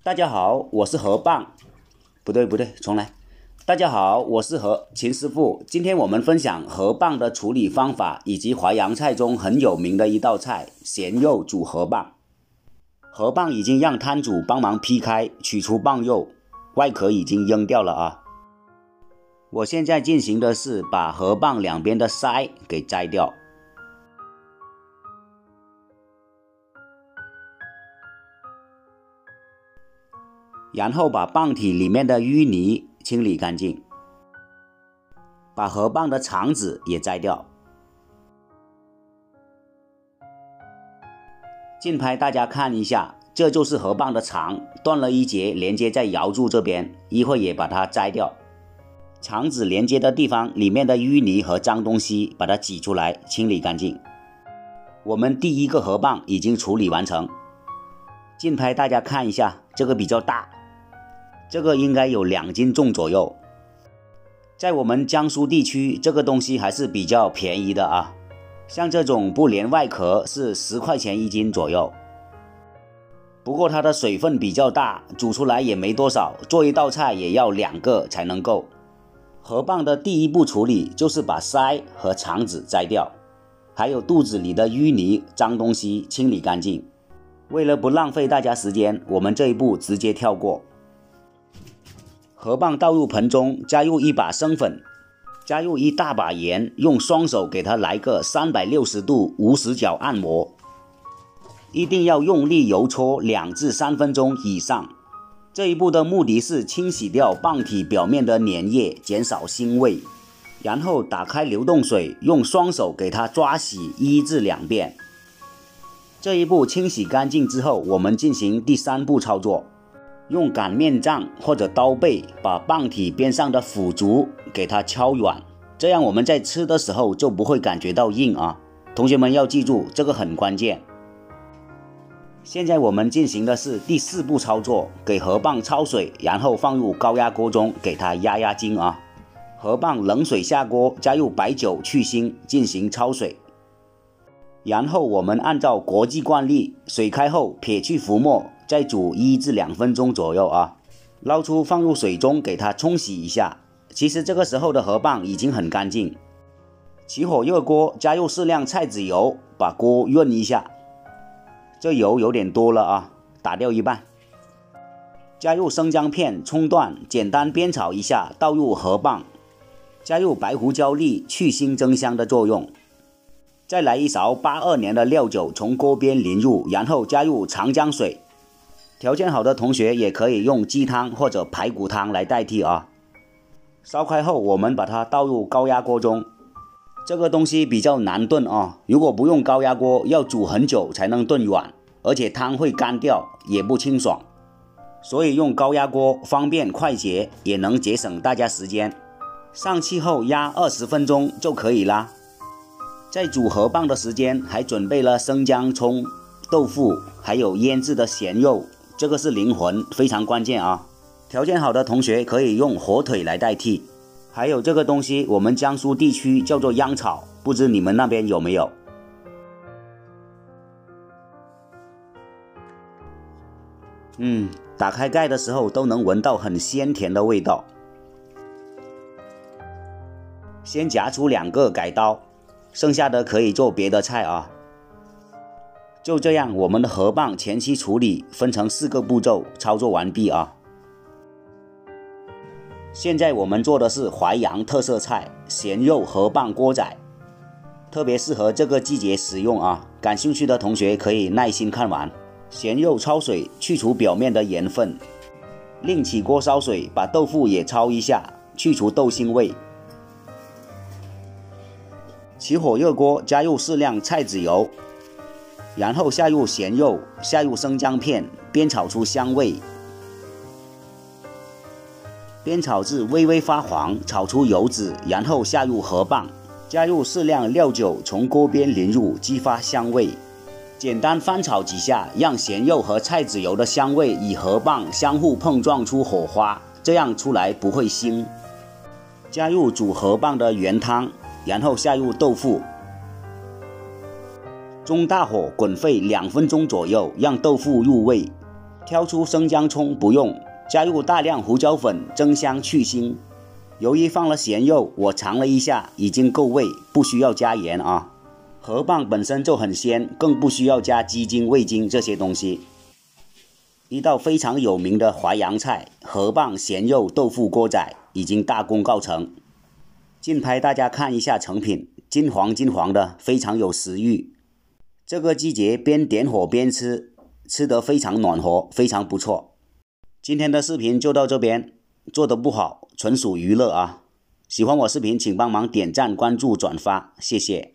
大家好，我是河蚌。不对，重来。大家好，我是秦师傅。今天我们分享河蚌的处理方法，以及淮扬菜中很有名的一道菜——咸肉煮河蚌。河蚌已经让摊主帮忙劈开，取出蚌肉，外壳已经扔掉了啊。我现在进行的是把河蚌两边的鳃给摘掉。然后把蚌体里面的淤泥清理干净，把河蚌的肠子也摘掉。近拍大家看一下，这就是河蚌的肠，断了一节，连接在腰柱这边，一会也把它摘掉。肠子连接的地方里面的淤泥和脏东西把它挤出来，清理干净。我们第一个河蚌已经处理完成。近拍大家看一下，这个比较大，这个应该有2斤重左右。在我们江苏地区，这个东西还是比较便宜的啊。像这种不连外壳是10块钱1斤左右。不过它的水分比较大，煮出来也没多少，做一道菜也要2个才能够。河蚌的第一步处理就是把鳃和肠子摘掉，还有肚子里的淤泥、脏东西清理干净。为了不浪费大家时间，我们这一步直接跳过。河蚌倒入盆中，加入1把生粉，加入1大把盐，用双手给它来个360度无死角按摩，一定要用力揉搓2至3分钟以上。这一步的目的是清洗掉蚌体表面的粘液，减少腥味。然后打开流动水，用双手给它抓洗1至2遍。这一步清洗干净之后，我们进行第3步操作。用擀面杖或者刀背把蚌体边上的腐竹给它敲软，这样我们在吃的时候就不会感觉到硬啊。同学们要记住，这个很关键。现在我们进行的是第4步操作，给河蚌焯水，然后放入高压锅中给它压筋啊。河蚌冷水下锅，加入白酒去腥，进行焯水。然后我们按照国际惯例，水开后撇去浮沫，再煮1至2分钟左右啊。捞出放入水中给它冲洗一下。其实这个时候的河蚌已经很干净。起火热锅，加入适量菜籽油，把锅润一下。这油有点多了啊，打掉一半。加入生姜片葱段，简单煸炒一下，倒入河蚌，加入白胡椒粒去腥增香的作用。再来1勺82年的料酒从锅边淋入，然后加入长江水。条件好的同学也可以用鸡汤或者排骨汤来代替啊。烧开后，我们把它倒入高压锅中。这个东西比较难炖啊，如果不用高压锅，要煮很久才能炖软，而且汤会干掉，也不清爽。所以用高压锅方便快捷，也能节省大家时间。上气后压20分钟就可以啦。在煮河蚌的时间，还准备了生姜、葱、豆腐，还有腌制的咸肉，这个是灵魂，非常关键啊。条件好的同学可以用火腿来代替。还有这个东西，我们江苏地区叫做秧草，不知你们那边有没有？打开盖的时候都能闻到很鲜甜的味道。先夹出2个改刀，剩下的可以做别的菜啊。就这样，我们的河蚌前期处理分成4个步骤，操作完毕啊。现在我们做的是淮扬特色菜咸肉河蚌锅仔，特别适合这个季节食用啊。感兴趣的同学可以耐心看完。咸肉焯水，去除表面的盐分，另起锅烧水，把豆腐也焯一下，去除豆腥味。起火热锅，加入适量菜籽油，然后下入咸肉，下入生姜片，煸炒出香味。煸炒至微微发黄，炒出油脂，然后下入河蚌，加入适量料酒，从锅边淋入，激发香味。简单翻炒几下，让咸肉和菜籽油的香味与河蚌相互碰撞出火花，这样出来不会腥。加入煮河蚌的原汤，然后下入豆腐，中大火滚沸2分钟左右，让豆腐入味。 挑出生姜葱不用，加入大量胡椒粉增香去腥。由于放了咸肉，我尝了一下，已经够味，不需要加盐啊。河蚌本身就很鲜，更不需要加鸡精、味精这些东西。一道非常有名的淮扬菜——河蚌咸肉豆腐锅仔已经大功告成。近拍大家看一下成品，金黄金黄的，非常有食欲。这个季节边点火边吃，吃得非常暖和，非常不错。今天的视频就到这边，做得不好纯属娱乐啊！喜欢我视频请帮忙点赞、关注、转发，谢谢。